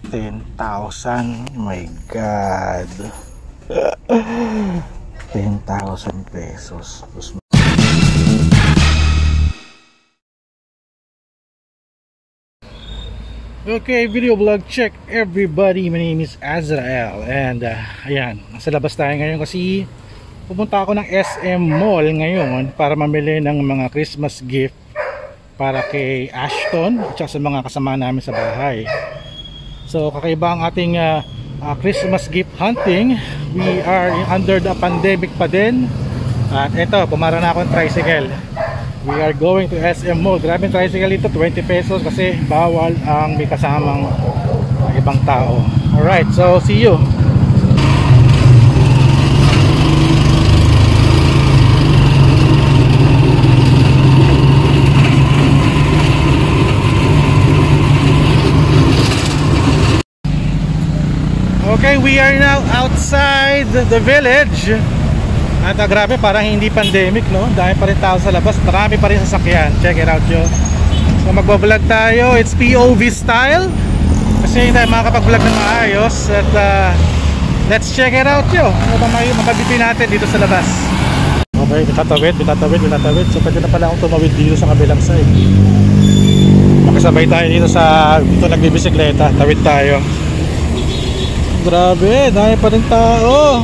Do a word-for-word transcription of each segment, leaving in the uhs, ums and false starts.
ten thousand. My God. ten thousand pesos. Okay, video vlog check everybody. My name is Azrael and uh, ayan, nasa labas tayo ngayon kasi pupunta ako ng S M Mall ngayon para mamili ng mga Christmas gift para kay Ashton at sa mga kasama namin sa bahay. So kakaiba ang ating uh, uh, Christmas gift hunting. We are under the pandemic pa din. At eto, pumara na ako ng tricycle. We are going to S M Mall. Grabe yung tricycle ito, twenty pesos kasi bawal ang may kasamang uh, ibang tao. Alright, so see you. Okay, we are now outside the village. At uh, grabe, parang hindi pandemic, no? Dahil pa rin tao sa labas, marami pa rin sasakyan. Check it out, yo. So magbablog tayo, it's P O V style kasi hindi tayo makakapag-vlog na maayos. At uh, let's check it out, yo. Ano ba may mabibili natin dito sa labas? Okay, bitatawid, bitatawid, bitatawid. So pwede na pala akong tumawid dito sa kabilang side. Makasabay tayo dito sa, dito nagbibisikleta. Tawid tayo. Grabe, dahil pa rin tao.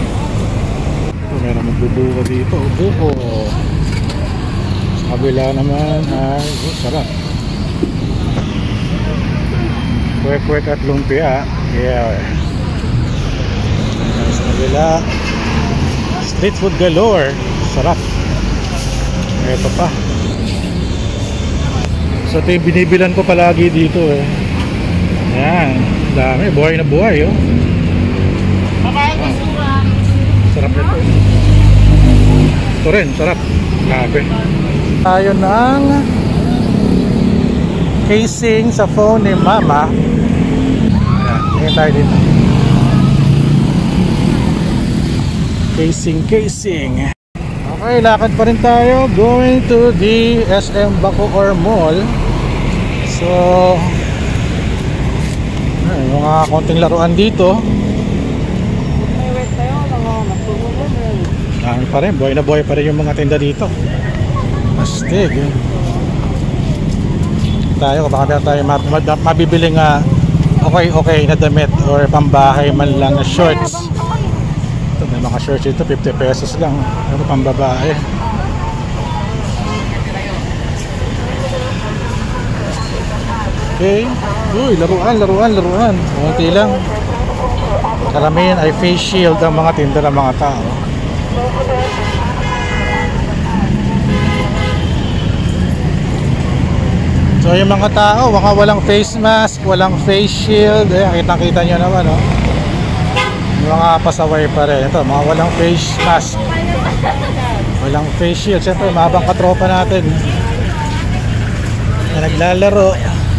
Meron magbubuka dito, buko. Sa kabila naman ay oh, sarap. Kwek-kwek at lumpia. Yeah. Sa kabila, street food galore. Sarap. Ito pa. So ito yung binibilan ko palagi dito eh. Ayan, dami, buhay na buhay oh. Wow. Sarap nito. Ito rin, sarap. Grabe. Tayo ng casing sa phone ni Mama. Ayan, tingin tayo dito. Casing, casing. Okay, lakad pa rin tayo. Going to the S M Bacoor Mall. So ay, mga konting laruan dito. Dami pa rin, buhay na buhay pa rin yung mga tinda dito. Astig eh. Tayo, baka na tayo mabibiling uh, okay okay na damit or pambahay man lang na shorts. Ito, may mga shorts dito, fifty pesos lang. Pero pambabae. Okay. Uy, laruan, laruan, laruan. Kunti lang. Karamihan ay face shield ang mga tinda ng mga tao. So yung mga tao, mga walang face mask, walang face shield, eh, kitang-kita nyo naman, no? Mga pasaway pa rin. Ito, mga walang face mask, walang face shield. Siyempre, mahabang katropa natin na naglalaro.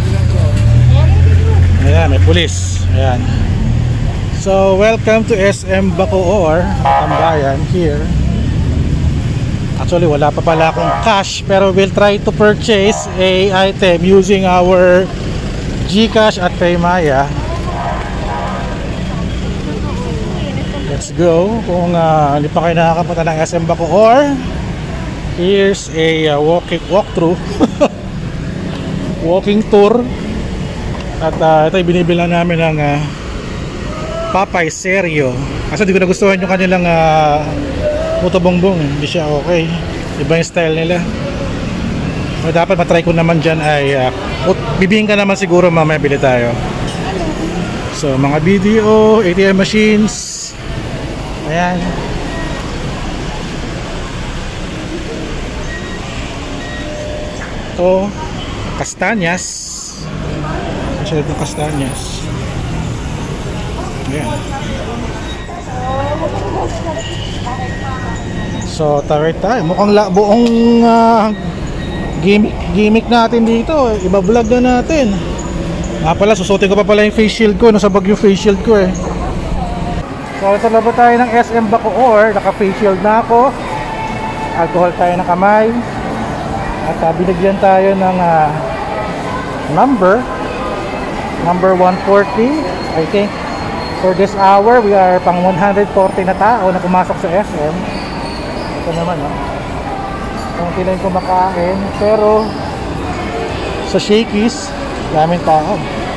Ayan, may pulis. Ayan. So, welcome to S M Bacoor, Tambayan here. Actually, wala pa pala akong cash, pero we'll try to purchase a item using our GCash at Paymaya. Let's go. Kung uh, hindi pa kayo nakakapunta ng S M Bacoor, here's a uh, walking walkthrough. Walking tour. At uh, ito yung binibilang namin ng uh, Papay Serio. Kasi di ko nagustuhan yung kanilang uh, puto bongbong, hindi siya okay. Iba yung style nila. So, dapat matry ko naman dyan ay uh, bibingin ka naman siguro, mamaya bili tayo. So mga video, A T M machines. Ayan. Ito, kastanyas. Masyadong ng kastanyas. Ayan. So tawid tayo. Mukhang la, buong uh, gimmick, gimmick natin dito. Iba-vlog na natin. Nga pala, susutin ko pa pala yung face shield ko. Nasa bag yung face shield ko eh. So sa labas tayo ng S M Bacoor. Naka face shield na ako. Alcohol tayo ng kamay. At uh, binigyan tayo ng uh, number. number one forty, I think. For this hour, we are pang one forty na tao na pumasok sa S M. Ito naman, no? Kunti lang kumakain. Pero, sa Shakey's, daming tao.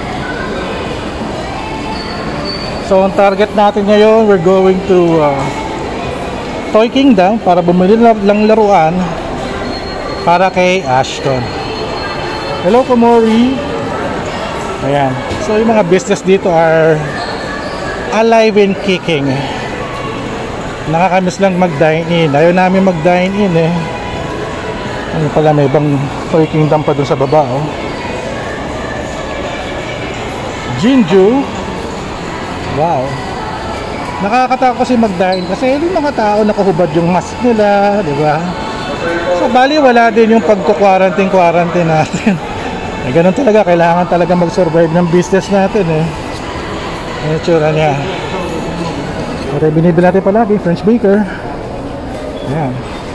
So, ang target natin ngayon, we're going to uh, Toy Kingdom para bumili lang laruan para kay Ashton. Hello, Komori! Ayan. So, yung mga business dito are alive and kicking. Nakakamiss lang mag-dine in. Ayaw namin mag-dine in eh. Ano pala, may ibang Toy Kingdom pa dun sa baba, oh. Jinju. Wow. Nakakatakot kasi mag-dine kasi yung mga tao nakahubad yung mask nila, di ba? So bali wala din yung pagko-quarantine quarantine natin. Eh, ganun talaga, kailangan talaga mag-survive ng business natin eh. Yung tsura niya. Ito yung binibili natin palagi, French baker. Ayan.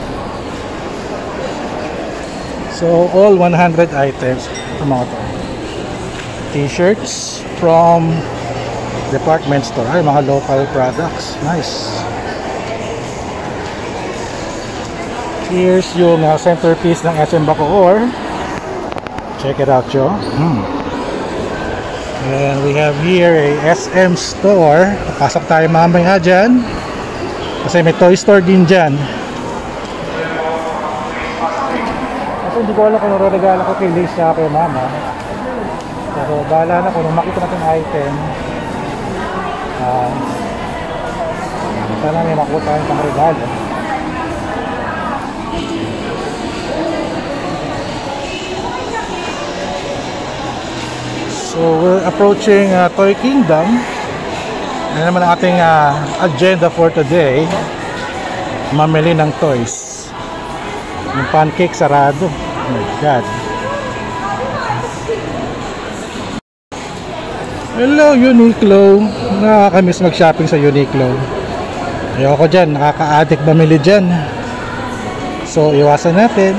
So all one hundred items. Ito mga to. T-shirts from department store. Ay, mga local products. Nice. Here's yung uh, centerpiece ng S M Bacoor. Check it out, Joe. Hmm. And we have here a S M store. Pasok tayo mamaya dyan. Kasi may toy store din dyan. Kasi hindi ko alam kung regalo ko kay Liz na kay mama. Pero bahala na kung makita natin item. Uh, sana may makuha tayong pang regalo. So we're approaching uh, Toy Kingdom. Ano naman ang ating uh, agenda for today? Mamili ng toys. Yung pancake sarado. Oh my God. Hello Uniqlo. Nakakamiss mag-shopping sa Uniqlo. Ayoko dyan, nakaka-addict mamili dyan. So iwasan natin.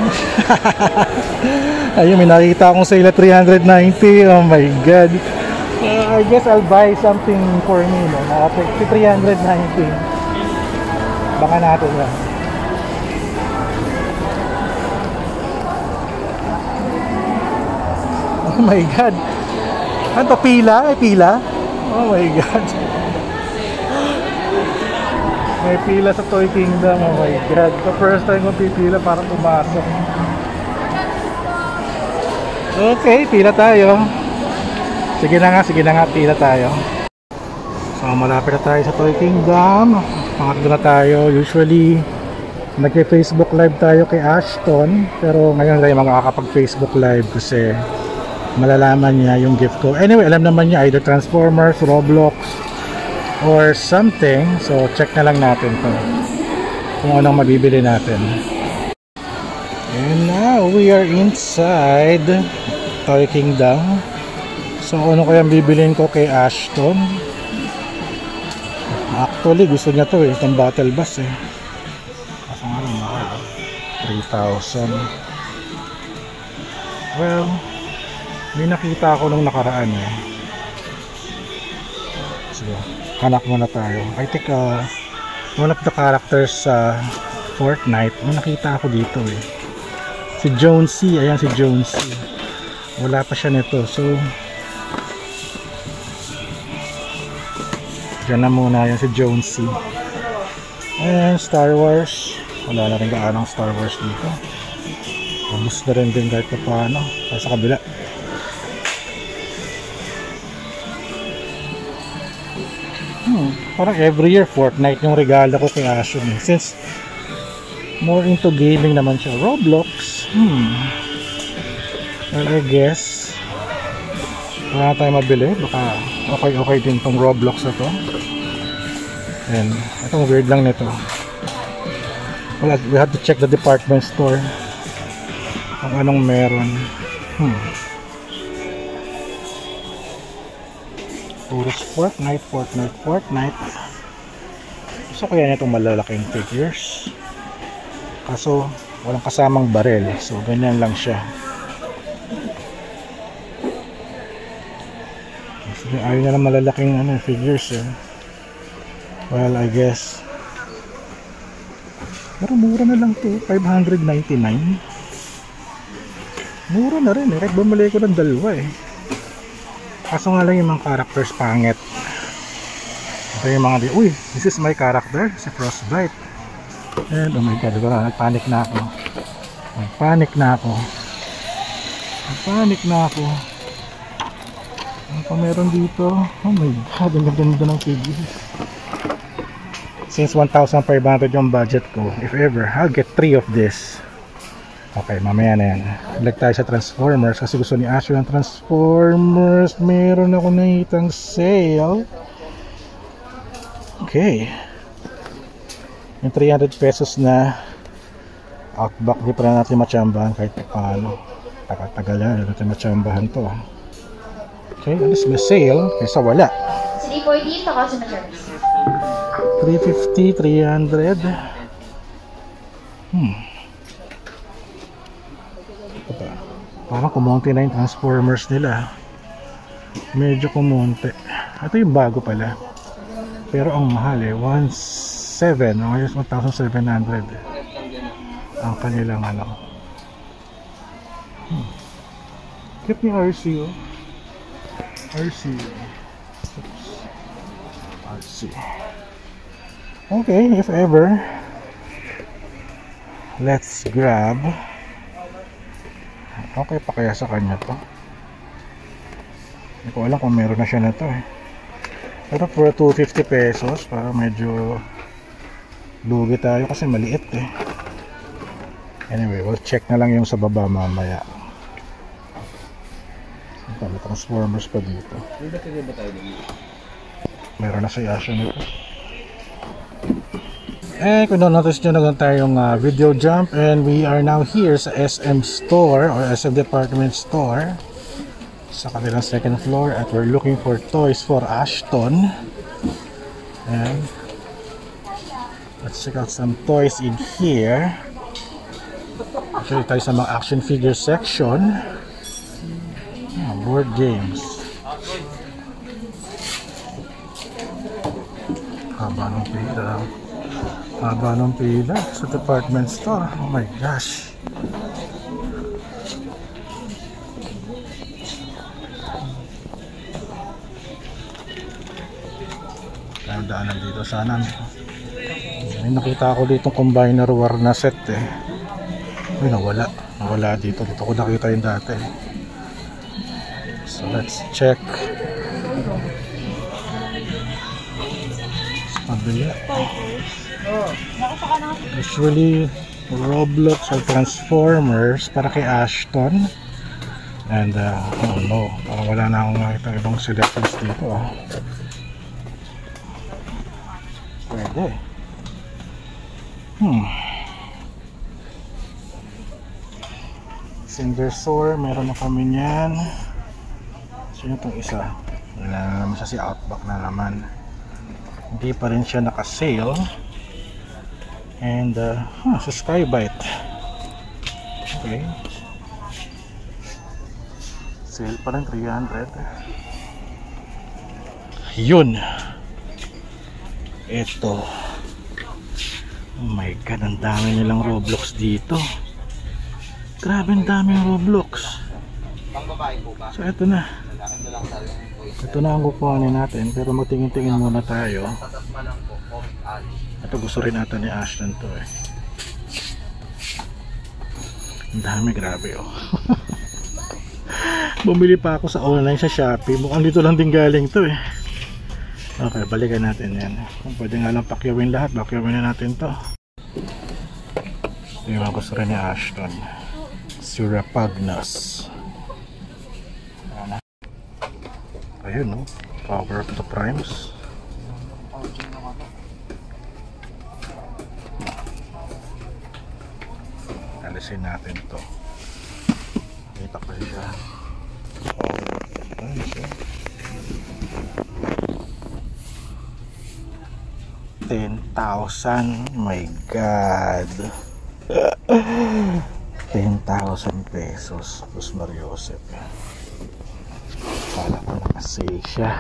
Ayun, may nakita akong sale at three ninety. Oh my God. uh, I guess I'll buy something for me, no? Nakaka three ninety. Baka natin yan. Oh my God. Ano to? Pila? May pila? Oh my God. May pila sa Toy Kingdom. Oh my God. The first time ko pipila para pumasok. Okay, pila tayo. Sige na nga, sige na nga, pila tayo. So malapit na tayo sa Toy Kingdom. Pangatlo na tayo. Usually nagke-Facebook live tayo kay Ashton. Pero ngayon tayo makakapag-Facebook live kasi malalaman niya yung gift ko. Anyway, alam naman niya either Transformers, Roblox or something. So check na lang natin to kung anong mabibili natin. And now we are inside Toy Kingdom. So ano kaya bibilin ko kay Ashton? Actually gusto niya to eh, itong battle bus eh. Kaso nga lang mahal, three thousand. Well, may nakita ako nung nakaraan eh. Sige, hanap muna tayo. I think uh, one of the characters sa uh, Fortnite, may nakita ako dito eh. Si Jonesy, ayan si Jonesy. Wala pa siya nito, so dyan na muna yan si Jonesy. And Star Wars, wala na rin gaanong Star Wars dito. Ubus na rin din kahit pa paano. Sa kabila. Hmm, parang every year Fortnite yung regalo ko kay Ashton eh. Since more into gaming naman siya. Roblox, hmm, well I guess wala tayo mabili. Baka okay okay din tong Roblox na to. And itong weird lang nito. Well, we have to check the department store kung anong meron. Hmm. Puros Fortnite, Fortnite, Fortnite. Gusto ko yan itong malalaking figures. Kaso walang kasamang barel. So ganyan lang siya. Ayaw niya na malalaking ano, figures eh. Well, I guess. Pero mura na lang to, five ninety-nine. Mura na rin eh, kahit bumili ko ng dalawa eh. Kaso nga lang yung mga characters pangit. Ito yung mga di, uy, this is my character, si Frostbite. And oh my god, diba, nagpanic na ako. Nagpanic na ako. Nagpanic na ako. Ano pa meron dito? Oh my god, ang ganda ng figures. Since one thousand five hundred yung budget ko, if ever, I'll get three of this. Okay, mamaya na yan. Balik tayo sa Transformers kasi gusto ni Asher ng Transformers. Meron ako nakitang sale. Okay. Yung three hundred pesos na Outback, di pa na natin matsambahan kahit paano. Tagal-tagal yan, di natin matsambahan to. Okay, alis may sale kaysa wala. three forty to customer service. three fifty, three hundred. Hmm. Parang kumonti na yung Transformers nila. Medyo kumonti. Ito yung bago pala. Pero ang mahal eh, one seven, one thousand seven hundred. Ang kanilang ano. Hmm. Keep ni R C oh. R C. Oops. R C. Okay, if ever, let's grab. Okay pa kaya sa kanya to? Hindi ko alam kung meron na siya na to eh. Pero for two hundred fifty pesos, para medyo lugi tayo kasi maliit eh. Anyway, we'll check na lang yung sa baba mamaya. May Transformers pa dito. Meron na si Asha nito. Eh, kung notice nyo naman tayong uh, video jump, and we are now here sa S M store or S M department store sa kanilang second floor, at we're looking for toys for Ashton. And let's check out some toys in here. Actually tayo sa mga action figure section. Ah, board games. Haba ng pila. Haba ng pila sa department store. Oh my gosh. Ang daanan dito sana. May nakita ako dito combiner war na set eh. Uy, nawala. Nawala dito. Dito ko nakita yung dati. So let's check. Sa kabila. Usually Roblox or Transformers para kay Ashton. And uh, oh no, parang wala na akong makita ibang selections dito ah. Pwede. Hmm. Cindersaur, meron na kami niyan. Sino itong isa? Wala na naman siya, si Outback na naman. Hindi pa rin siya naka-sale. And uh, huh, sa Skybite. Okay. Sale pa rin, three hundred. Yun. Ito. Oh my god, ang dami nilang Roblox dito. Grabe, ang dami ng Roblox. So ito na. Ito na ang kukuhanin natin, pero magtingin-tingin muna tayo. Ito gusto rin natin ni Ashton to eh. Ang dami, grabe oh. Bumili pa ako sa online sa Shopee. Mukhang dito lang din galing to eh. Okay, balikan natin yan. Kung pwede nga lang pakyawin lahat, pakyawin na natin to. Ito yung gusto rin ni Ashton. Syrupagnas. Ayun no, Power of the Primes. Alisin natin to. Kita ko siya. Ayun siya. ten thousand. My god. ten thousand pesos. Plus Mariosep. Kala ko na Sa Asia.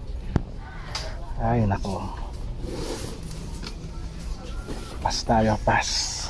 Ay nako. Pas tayo, pas.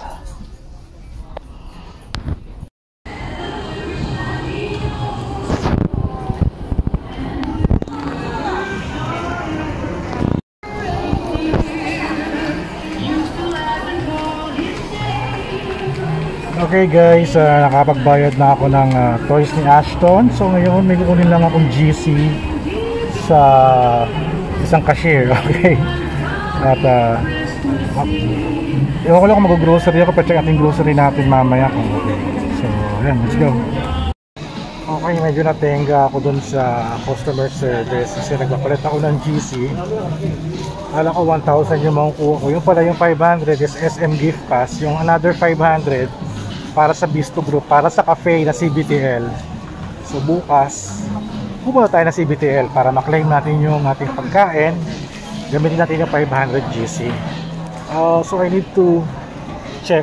Okay guys, uh, nakapagbayad na ako ng uh, toys ni Ashton. So ngayon may kukunin lang akong G C sa isang cashier. Okay. At uh, ewan ko lang kung mag-grocery ako, pa-check ating grocery natin mamaya. Okay. So ayan, let's go. Okay, medyo natenga ako dun sa customer service kasi nagpapalit ako ng G C. Kala ko one thousand yung makukuha ko. Yung pala yung five hundred is S M gift pass. Yung another five hundred para sa Bisto Group, para sa cafe na C B T L. So bukas pupunta tayo na C B T L para maklaim natin yung ating pagkain. Gamitin natin yung five hundred G C. uh, So I need to check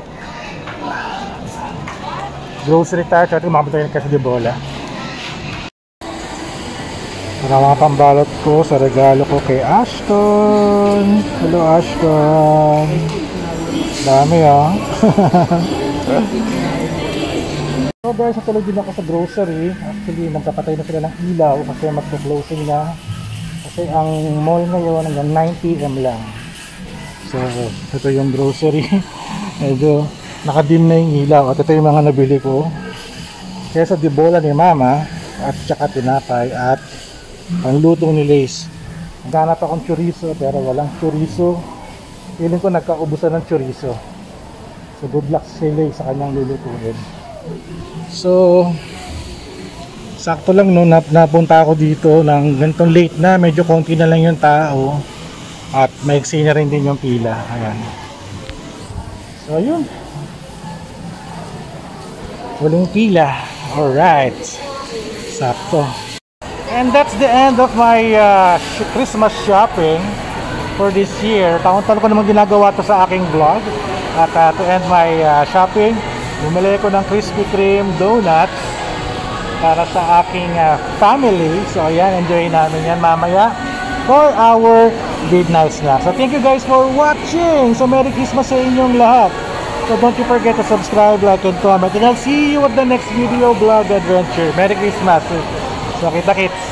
grocery tayo. At umabot tayo ng Casa de Bola para mga pambalot ko sa regalo ko kay Ashton. Hello Ashton. Dami ah. So guys, natulog din ako sa grocery. Actually, nagkapatay na sila ng ilaw kasi magpo-closing na. Kasi ang mall ngayon hanggang nine P M lang. So, ito yung grocery. Medyo nakadim na yung ilaw. At ito yung mga nabili ko. Kaya sa dibola ni Mama at saka tinapay at panlutong ni Lace. Naghanap akong chorizo pero walang chorizo. Feeling ko nagkaubusan ng chorizo. So good luck si Lace sa kanyang lulutuin. So sakto lang no, nap napunta ako dito ng ganitong late na, medyo konti na lang yung tao at maiksi na rin din yung pila. Ayan. So yun, walang pila. Alright, sakto. And that's the end of my uh, Christmas shopping for this year. Taon-taon ko naman ginagawa to sa aking vlog. At uh, to end my uh, shopping, bumili ko ng Krispy Kreme donuts para sa aking uh, family. So ayan, enjoy namin yan mamaya for our midnight snack. So thank you guys for watching. So Merry Christmas sa inyong lahat. So don't you forget to subscribe, like, and comment. And I'll see you at the next video, vlog, adventure. Merry Christmas. So kita-kits.